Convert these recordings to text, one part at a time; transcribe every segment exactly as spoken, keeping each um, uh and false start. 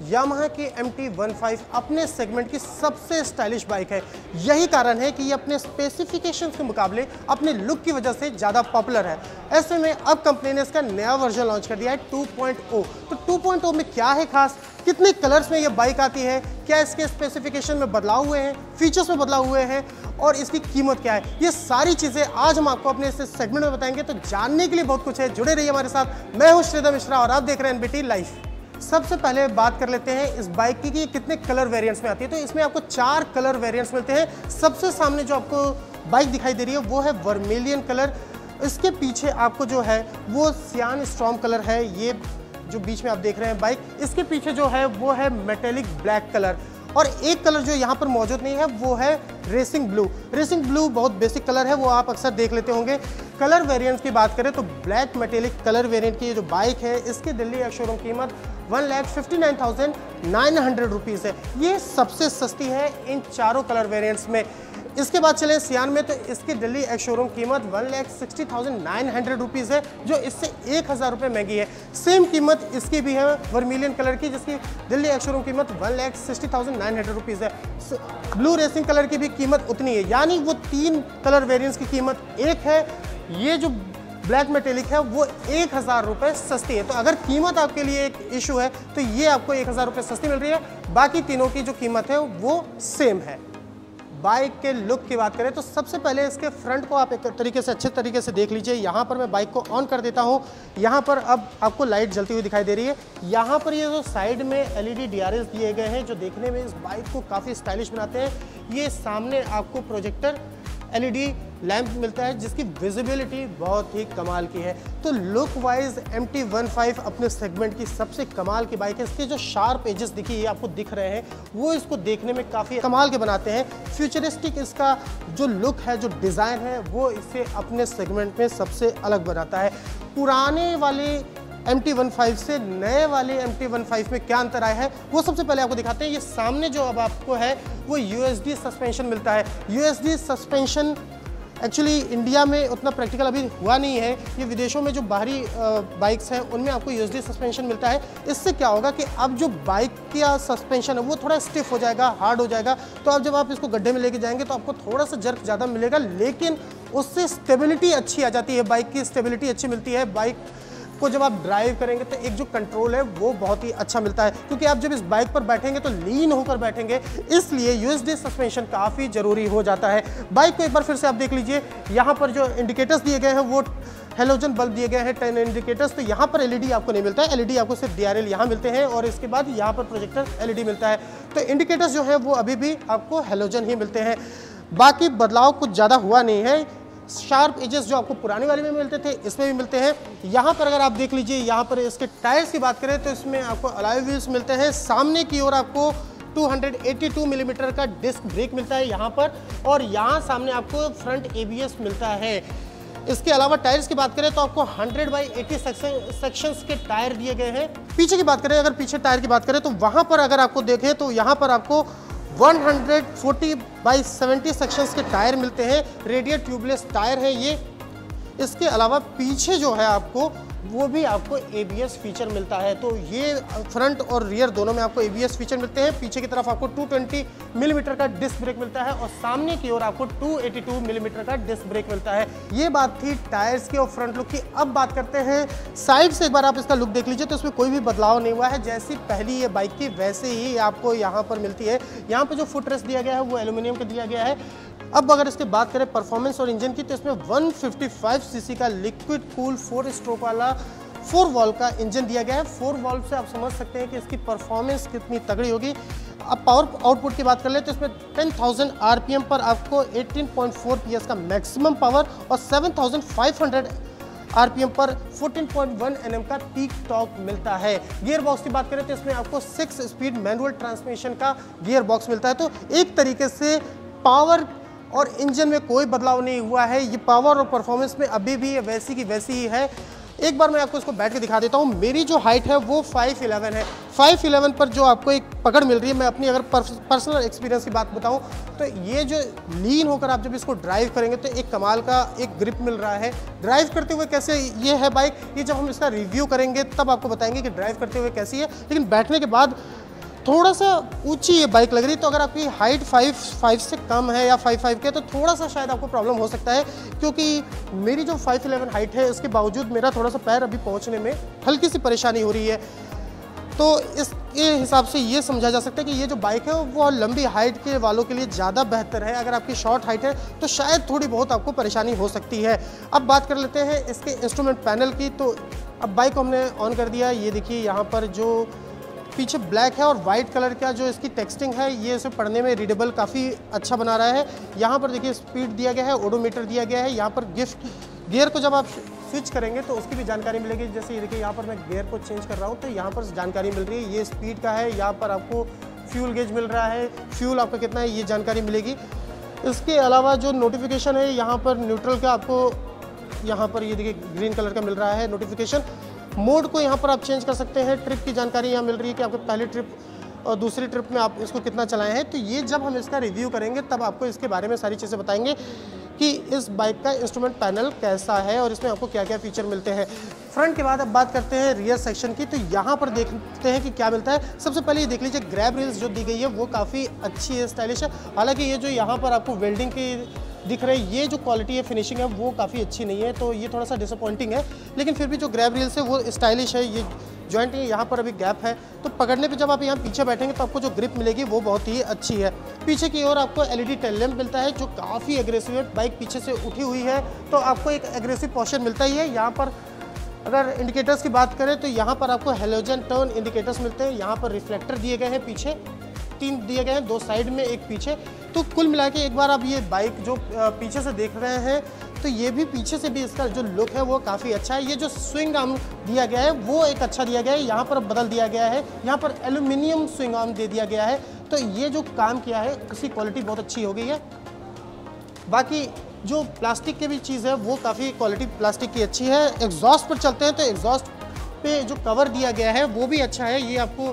Yamaha की M T one five अपने segment की सबसे स्टाइलिश बाइक है। यही कारण है कि ये अपने स्पेसिफिकेशंस के मुकाबले अपने लुक की वजह से ज़्यादा पॉपुलर है। ऐसे में अब कंपनी ने इसका नया वर्जन लॉन्च कर दिया है टू पॉइंट ओ। तो टू पॉइंट ओ में क्या है खास, कितने कलर्स में ये बाइक आती है, क्या इसके स्पेसिफिकेशन में बदलाव हुए हैं, फीचर्स में बदलाव हुए हैं और इसकी कीमत क्या है, ये सारी चीज़ें आज हम आपको अपने इस सेगमेंट में बताएंगे। तो जानने के लिए बहुत कुछ है, जुड़े रहिए हमारे साथ। मैं हूं श्रीधर मिश्रा और आप देख रहे हैं एनबीटी लाइव। सबसे पहले बात कर लेते हैं इस बाइक की कि कितने कलर वेरिएंट्स में आती है। तो इसमें आपको चार कलर वेरिएंट्स मिलते हैं। सबसे सामने जो आपको बाइक दिखाई दे रही है वो है वर्मिलियन कलर। इसके पीछे आपको जो है वो सियान स्टॉर्म कलर है, ये जो बीच में आप देख रहे हैं बाइक। इसके पीछे जो है वो है मेटेलिक ब्लैक कलर और एक कलर जो यहाँ पर मौजूद नहीं है वो है रेसिंग ब्लू। रेसिंग ब्लू बहुत बेसिक कलर है, वो आप अक्सर देख लेते होंगे। कलर वेरिएंट्स की बात करें तो ब्लैक मेटेलिक कलर वेरिएंट की ये जो बाइक है इसकी दिल्ली एक्स शोरूम कीमत one lakh fifty nine thousand nine hundred rupees है। ये सबसे सस्ती है इन चारों कलर वेरिएंट्स में। इसके बाद चले सियान में, तो इसकी दिल्ली एक्स शोरूम कीमत one lakh sixty thousand nine hundred rupees है, जो इससे एक हज़ार रुपये महंगी है। सेम कीमत इसकी भी है वर्मिलियन कलर की, जिसकी दिल्ली एक्स शोरूम कीमत one lakh sixty thousand nine hundred rupees है। ब्लू रेसिंग कलर की भी कीमत उतनी है, यानी वो तीन कलर वेरिएंट्स की कीमत एक है। ये जो ब्लैक मेटेलिक है वो एक हज़ार रुपये सस्ती है। तो अगर कीमत आपके लिए एक इशू है तो ये आपको एक हज़ार रुपये सस्ती मिल रही है, बाकी तीनों की जो कीमत है वो सेम है। बाइक के लुक की बात करें तो सबसे पहले इसके फ्रंट को आप एक तरीके से अच्छे तरीके से देख लीजिए। यहाँ पर मैं बाइक को ऑन कर देता हूँ। यहाँ पर अब आपको लाइट जलती हुई दिखाई दे रही है। यहाँ पर ये जो साइड में एलईडी डीआरएस दिए गए हैं जो देखने में इस बाइक को काफ़ी स्टाइलिश बनाते हैं। ये सामने आपको प्रोजेक्टर एलईडी लैंप मिलता है जिसकी विजिबिलिटी बहुत ही कमाल की है। तो look wise M T one five अपने सेगमेंट की सबसे कमाल की बाइक है। इसके जो शार्प एजेस दिखिए आपको दिख रहे हैं वो इसको देखने में काफ़ी कमाल के बनाते हैं। फ्यूचरिस्टिक इसका जो लुक है, जो डिज़ाइन है, वो इसे अपने सेगमेंट में सबसे अलग बनाता है। पुराने वाले एम टी वन फाइव से नए वाले एम टी वन फाइव में क्या अंतर आया है वो सबसे पहले आपको दिखाते हैं। ये सामने जो अब आपको है वो यू एस डी सस्पेंशन मिलता है। U S D suspension actually India में उतना प्रैक्टिकल अभी हुआ नहीं है। ये विदेशों में जो बाहरी बाइक्स हैं उनमें आपको यू एस डी सस्पेंशन मिलता है। इससे क्या होगा कि अब जो बाइक का सस्पेंशन है वो थोड़ा स्टिफ हो जाएगा, हार्ड हो जाएगा। तो अब जब आप इसको गड्ढे में लेके जाएंगे तो आपको थोड़ा सा जर्क ज़्यादा मिलेगा, लेकिन उससे स्टेबिलिटी अच्छी आ जाती है, बाइक की स्टेबिलिटी अच्छी मिलती है। बाइक को जब आप ड्राइव करेंगे तो एक जो कंट्रोल है वो बहुत ही अच्छा मिलता है, क्योंकि आप जब इस बाइक पर बैठेंगे तो लीन होकर बैठेंगे, इसलिए यूएसडी सस्पेंशन काफ़ी ज़रूरी हो जाता है। बाइक को एक बार फिर से आप देख लीजिए। यहाँ पर जो इंडिकेटर्स दिए गए हैं वो हेलोजन बल्ब दिए गए हैं, टेन इंडिकेटर्स। तो यहाँ पर एलईडी आपको नहीं मिलता है, एलईडी आपको सिर्फ डीआरएल यहाँ मिलते हैं और इसके बाद यहाँ पर प्रोजेक्टर एलईडी मिलता है। तो इंडिकेटर्स जो है वो अभी भी आपको हेलोजन ही मिलते हैं। बाकी बदलाव कुछ ज़्यादा हुआ नहीं है। शार्प एजेस जो आपको पुरानी वाले में मिलते थे इसमें भी मिलते हैं। यहाँ पर अगर आप देख लीजिए, यहाँ पर इसके टायर्स की बात करें तो इसमें आपको अलॉय व्हील्स मिलते हैं। सामने की ओर आपको टू एटी टू मिलीमीटर का डिस्क ब्रेक मिलता है यहाँ पर, और यहाँ सामने आपको फ्रंट एबीएस मिलता है। इसके अलावा टायर्स की बात करें तो आपको हंड्रेड बाई एटी सेक्शंस के टायर दिए गए हैं। पीछे की बात करें, अगर पीछे टायर की बात करें तो वहाँ पर अगर आपको देखें तो यहाँ पर आपको one forty by seventy sections के टायर मिलते हैं। रेडियल ट्यूबलेस टायर है ये। इसके अलावा पीछे जो है आपको वो भी आपको एबीएस फीचर मिलता है। तो ये फ्रंट और रियर दोनों में आपको एबीएस फीचर मिलते हैं। पीछे की तरफ आपको टू ट्वेंटी मिलीमीटर का डिस्क ब्रेक मिलता है और सामने की ओर आपको टू एटी टू मिलीमीटर का डिस्क ब्रेक मिलता है। ये बात थी टायर्स की और फ्रंट लुक की। अब बात करते हैं साइड से। एक बार आप इसका लुक देख लीजिए तो इसमें कोई भी बदलाव नहीं हुआ है। जैसी पहली ये बाइक थी वैसे ही आपको यहाँ पर मिलती है। यहाँ पर जो फुट रेस्ट दिया गया है वो एल्यूमिनियम का दिया गया है। अब अगर इसकी बात करें परफॉर्मेंस और इंजन की तो इसमें वन फिफ्टी फाइव सीसी का लिक्विड कूल फोर स्ट्रोक वाला फोर वॉल्व का इंजन दिया गया है। फोर वॉल्व से आप समझ सकते हैं कि इसकी परफॉर्मेंस कितनी तगड़ी होगी। अब पावर आउटपुट की बात कर ले तो इसमें टेन थाउजेंड आरपीएम पर आपको एटीन पॉइंट फोर पीएस का मैक्सिमम पावर और seven thousand five hundred RPM पर फोर्टीन पॉइंट वन एनएम का पीक टॉर्क मिलता है। गियर बॉक्स की बात करें तो इसमें आपको सिक्स स्पीड मैनुअल ट्रांसमिशन का गियर बॉक्स मिलता है। तो एक तरीके से पावर और इंजन में कोई बदलाव नहीं हुआ है। ये पावर और परफॉर्मेंस में अभी भी वैसी की वैसी ही है। एक बार मैं आपको इसको बैठ के दिखा देता हूँ। मेरी जो हाइट है वो फाइव इलेवन है। फाइव इलेवन पर जो आपको एक पकड़ मिल रही है, मैं अपनी अगर पर्सनल एक्सपीरियंस की बात बताऊँ तो ये जो लीन होकर आप जब इसको ड्राइव करेंगे तो एक कमाल का एक ग्रिप मिल रहा है। ड्राइव करते हुए कैसे ये है बाइक, ये जब हम इसका रिव्यू करेंगे तब आपको बताएंगे कि ड्राइव करते हुए कैसी है। लेकिन बैठने के बाद थोड़ा सा ऊंची ये बाइक लग रही है, तो अगर आपकी हाइट फाइव फाइव से कम है या फाइव फाइव के तो थोड़ा सा शायद आपको प्रॉब्लम हो सकता है, क्योंकि मेरी जो फाइव इलेवन हाइट है इसके बावजूद मेरा थोड़ा सा पैर अभी पहुंचने में हल्की सी परेशानी हो रही है। तो इसके हिसाब से ये समझा जा सकता है कि ये जो बाइक है वो लंबी हाइट के वालों के लिए ज़्यादा बेहतर है। अगर आपकी शॉर्ट हाइट है तो शायद थोड़ी बहुत आपको परेशानी हो सकती है। अब बात कर लेते हैं इसके इंस्ट्रूमेंट पैनल की। तो अब बाइक को हमने ऑन कर दिया। ये देखिए यहाँ पर जो पीछे ब्लैक है और वाइट कलर का जो इसकी टेक्सटिंग है ये इसे पढ़ने में रीडेबल काफ़ी अच्छा बना रहा है। यहाँ पर देखिए स्पीड दिया गया है, ओडोमीटर दिया गया है। यहाँ पर गिफ्ट गियर को जब आप स्विच करेंगे तो उसकी भी जानकारी मिलेगी। जैसे ये देखिए यहाँ पर मैं गियर को चेंज कर रहा हूँ तो यहाँ पर जानकारी मिल रही है, ये स्पीड का है। यहाँ पर आपको फ्यूल गेज मिल रहा है, फ्यूल आपका कितना है ये जानकारी मिलेगी। इसके अलावा जो नोटिफिकेशन है यहाँ पर न्यूट्रल का आपको यहाँ पर ये देखिए ग्रीन कलर का मिल रहा है नोटिफिकेशन। मोड को यहाँ पर आप चेंज कर सकते हैं। ट्रिप की जानकारी यहाँ मिल रही है कि आपको पहली ट्रिप और दूसरी ट्रिप में आप इसको कितना चलाए हैं। तो ये जब हम इसका रिव्यू करेंगे तब आपको इसके बारे में सारी चीज़ें बताएंगे कि इस बाइक का इंस्ट्रूमेंट पैनल कैसा है और इसमें आपको क्या क्या फीचर मिलते हैं। फ्रंट के बाद अब बात करते हैं रियर सेक्शन की। तो यहाँ पर देखते हैं कि क्या मिलता है। सबसे पहले ये देख लीजिए ग्रैब रेल्स जो दी गई है वो काफ़ी अच्छी है, स्टाइलिश है। हालांकि ये जो यहाँ पर आपको वेल्डिंग की दिख रही है, ये जो क्वालिटी है, फिनिशिंग है वो काफ़ी अच्छी नहीं है, तो ये थोड़ा सा डिसअपॉइंटिंग है। लेकिन फिर भी जो ग्रैब रेल्स है वो स्टाइलिश है। ये जॉइंट है, यहाँ पर अभी गैप है, तो पकड़ने पे जब आप यहाँ पीछे बैठेंगे तो आपको जो ग्रिप मिलेगी वो बहुत ही अच्छी है। पीछे की ओर आपको एलईडी टेल लैंप मिलता है जो काफ़ी एग्रेसिव है। बाइक पीछे से उठी हुई है तो आपको एक एग्रेसिव पोस्चर मिलता ही है। यहाँ पर अगर इंडिकेटर्स की बात करें तो यहाँ पर आपको हेलोजन टर्न इंडिकेटर्स मिलते हैं। यहाँ पर रिफ्लेक्टर दिए गए हैं, पीछे तीन दिए गए हैं, दो साइड में एक पीछे। तो कुल मिला के एक बार आप ये बाइक जो पीछे से देख रहे हैं तो ये भी पीछे से भी इसका जो लुक है वो काफ़ी अच्छा है। ये जो स्विंग आर्म दिया गया है वो एक अच्छा दिया गया है, यहाँ पर बदल दिया गया है, यहाँ पर एल्यूमिनियम स्विंग आर्म दे दिया गया है। तो ये जो काम किया है उसकी क्वालिटी बहुत अच्छी हो गई है। बाकी जो प्लास्टिक की भी चीज़ है वो काफ़ी क्वालिटी प्लास्टिक की अच्छी है। एग्जॉस्ट पर चलते हैं तो एग्जॉस्ट पे जो कवर दिया गया है वो भी अच्छा है। ये आपको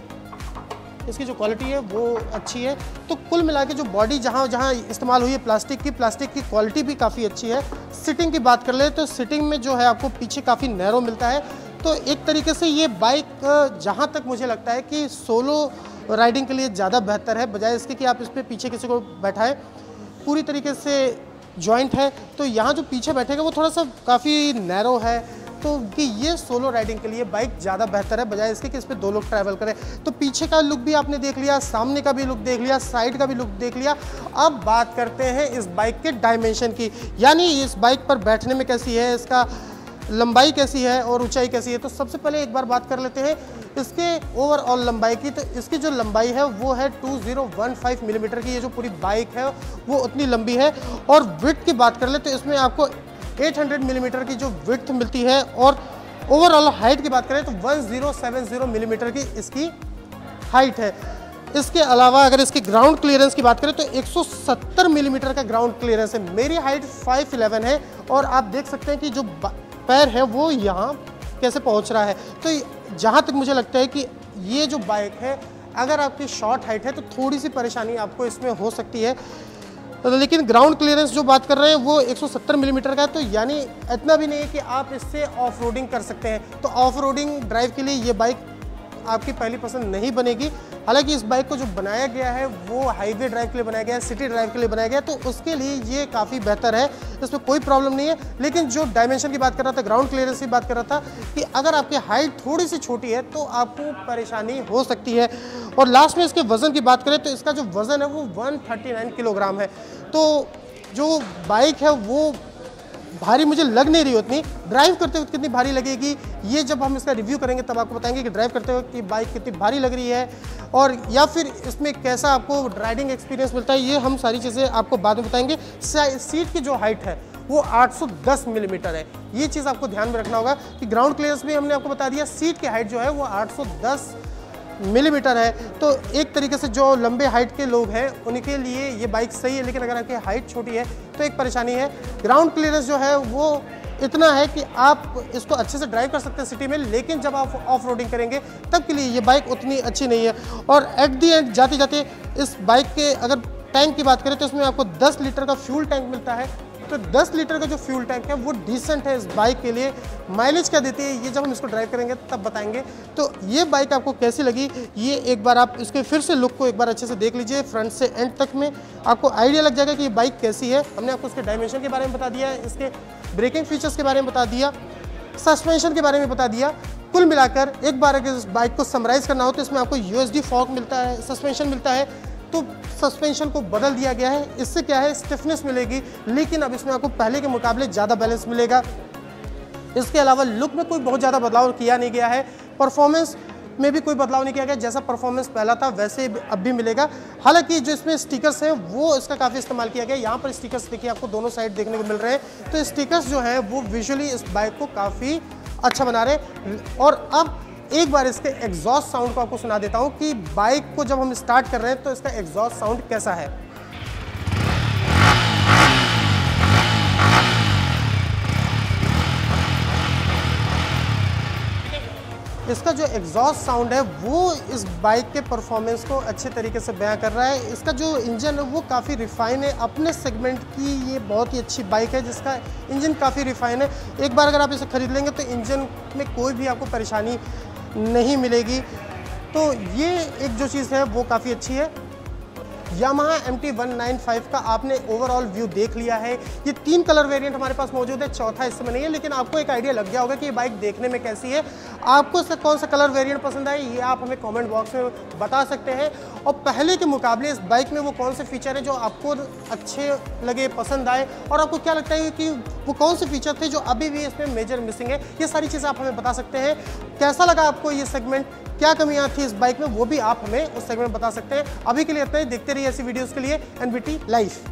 इसकी जो क्वालिटी है वो अच्छी है। तो कुल मिला के जो बॉडी जहाँ जहाँ इस्तेमाल हुई है प्लास्टिक की प्लास्टिक की क्वालिटी भी काफ़ी अच्छी है। सिटिंग की बात कर ले तो सिटिंग में जो है आपको पीछे काफ़ी नैरो मिलता है। तो एक तरीके से ये बाइक जहाँ तक मुझे लगता है कि सोलो राइडिंग के लिए ज़्यादा बेहतर है, बजाय इसके कि आप इस पर पीछे किसी को बैठाएं। पूरी तरीके से जॉइंट है तो यहाँ जो पीछे बैठेगा वो थोड़ा सा काफ़ी नैरो है, तो कि ये सोलो राइडिंग के लिए बाइक ज़्यादा बेहतर है बजाय इसके कि इस पर दो लोग ट्रैवल करें। तो पीछे का लुक भी आपने देख लिया, सामने का भी लुक देख लिया, साइड का भी लुक देख लिया। अब बात करते हैं इस बाइक के डायमेंशन की, यानी इस बाइक पर बैठने में कैसी है, इसका लंबाई कैसी है और ऊंचाई कैसी है। तो सबसे पहले एक बार बात कर लेते हैं इसके ओवरऑल लंबाई की। तो इसकी जो लंबाई है वो है two zero one five millimetre की। ये जो पूरी बाइक है वो उतनी लंबी है। और विड्थ की बात कर ले तो इसमें आपको आठ सौ मिलीमीटर की जो विड्थ मिलती है और ओवरऑल हाइट की बात करें तो टेन सेवेंटी मिलीमीटर की इसकी हाइट है। इसके अलावा अगर इसकी ग्राउंड क्लियरेंस की बात करें तो एक सौ सत्तर मिलीमीटर का ग्राउंड क्लियरेंस है। मेरी हाइट फाइव इलेवन है और आप देख सकते हैं कि जो पैर है वो यहाँ कैसे पहुँच रहा है। तो जहाँ तक मुझे लगता है कि ये जो बाइक है अगर आपकी शॉर्ट हाइट है तो थोड़ी सी परेशानी आपको इसमें हो सकती है, लेकिन ग्राउंड क्लियरेंस जो बात कर रहे हैं वो एक सौ सत्तर मिलीमीटर का है। तो यानी इतना भी नहीं है कि आप इससे ऑफ रोडिंग कर सकते हैं। तो ऑफ रोडिंग ड्राइव के लिए ये बाइक आपकी पहली पसंद नहीं बनेगी। हालांकि इस बाइक को जो बनाया गया है वो हाईवे ड्राइव के लिए बनाया गया है, सिटी ड्राइव के लिए बनाया गया है, तो उसके लिए ये काफ़ी बेहतर है, इसमें कोई प्रॉब्लम नहीं है। लेकिन जो डायमेंशन की बात कर रहा था, ग्राउंड क्लियरेंस की बात कर रहा था कि अगर आपकी हाइट थोड़ी सी छोटी है तो आपको परेशानी हो सकती है। और लास्ट में इसके वज़न की बात करें तो इसका जो वज़न है वो एक सौ उनतालीस किलोग्राम है। तो जो बाइक है वो भारी मुझे लग नहीं रही उतनी। ड्राइव करते हुए कितनी भारी लगेगी ये जब हम इसका रिव्यू करेंगे तब आपको बताएंगे कि ड्राइव करते हुए कि बाइक कितनी भारी लग रही है और या फिर इसमें कैसा आपको राइडिंग एक्सपीरियंस मिलता है, ये हम सारी चीज़ें आपको बाद में बताएंगे। सीट की जो हाइट है वो आठ सौ दस मिलीमीटर है। ये चीज़ आपको ध्यान में रखना होगा कि ग्राउंड क्लियरेंस भी हमने आपको बता दिया, सीट की हाइट जो है वो आठ सौ दस मिलीमीटर है। तो एक तरीके से जो लंबे हाइट के लोग हैं उनके लिए ये बाइक सही है, लेकिन अगर आपकी हाइट छोटी है तो एक परेशानी है। ग्राउंड क्लियरेंस जो है वो इतना है कि आप इसको अच्छे से ड्राइव कर सकते हैं सिटी में, लेकिन जब आप ऑफ रोडिंग करेंगे तब के लिए ये बाइक उतनी अच्छी नहीं है। और एट दी एंड जाते जाते इस बाइक के अगर टैंक की बात करें तो इसमें आपको दस लीटर का फ्यूल टैंक मिलता है। तो दस लीटर का जो फ्यूल टैंक है वो डिसेंट है इस बाइक के लिए। माइलेज क्या देती है ये जब हम इसको ड्राइव करेंगे तब बताएंगे। तो ये बाइक आपको कैसी लगी ये एक बार आप इसके फिर से लुक को एक बार अच्छे से देख लीजिए, फ्रंट से एंड तक में आपको आइडिया लग जाएगा कि ये बाइक कैसी है। हमने आपको इसके डायमेंशन के बारे में बता दिया, इसके ब्रेकिंग फीचर्स के बारे में बता दिया, सस्पेंशन के बारे में बता दिया। कुल मिलाकर एक बार अगर इस बाइक को समराइज़ करना हो तो इसमें आपको यूएसडी फॉर्क मिलता है, सस्पेंशन मिलता है, तो सस्पेंशन को बदल दिया गया है। इससे क्या है स्टिफनेस मिलेगी, लेकिन अब इसमें आपको पहले के मुकाबले ज़्यादा बैलेंस मिलेगा। इसके अलावा लुक में कोई बहुत ज़्यादा बदलाव किया नहीं गया है, परफॉर्मेंस में भी कोई बदलाव नहीं किया गया, जैसा परफॉर्मेंस पहला था वैसे अब भी मिलेगा। हालांकि जो इसमें स्टिकर्स हैं वो इसका काफ़ी इस्तेमाल किया गया। यहाँ पर स्टिकर्स देखिए आपको दोनों साइड देखने को मिल रहे हैं, तो स्टिकर्स जो हैं वो विजुअली इस बाइक को काफ़ी अच्छा बना रहे हैं। और अब एक बार इसके एग्जॉस्ट साउंड को आपको सुना देता हूँ कि बाइक को जब हम स्टार्ट कर रहे हैं तो इसका एग्जॉस्ट साउंड कैसा है। इसका जो एग्जॉस्ट साउंड है वो इस बाइक के परफॉर्मेंस को अच्छे तरीके से बयां कर रहा है। इसका जो इंजन है वो काफ़ी रिफाइन है, अपने सेगमेंट की ये बहुत ही अच्छी बाइक है जिसका इंजन काफ़ी रिफाइन है। एक बार अगर आप इसे ख़रीद लेंगे तो इंजन में कोई भी आपको परेशानी नहीं मिलेगी। तो ये एक जो चीज़ है वो काफ़ी अच्छी है। Yamaha M T one nine five का आपने ओवरऑल व्यू देख लिया है। ये तीन कलर वेरिएंट हमारे पास मौजूद है, चौथा इस समय नहीं है, लेकिन आपको एक आइडिया लग गया होगा कि ये बाइक देखने में कैसी है। आपको इसका कौन सा कलर वेरिएंट पसंद आए ये आप हमें कमेंट बॉक्स में बता सकते हैं। और पहले के मुकाबले इस बाइक में वो कौन से फीचर है जो आपको अच्छे लगे, पसंद आए, और आपको क्या लगता है कि वो कौन से फीचर थे जो अभी भी इसमें मेजर मिसिंग है, ये सारी चीज़ें आप हमें बता सकते हैं। कैसा लगा आपको ये सेगमेंट, क्या कमियां थी इस बाइक में, वो भी आप हमें उस सेगमेंट में बता सकते हैं। अभी के लिए इतना ही, देखते रहिए ऐसी वीडियोस के लिए एनबीटी लाइव।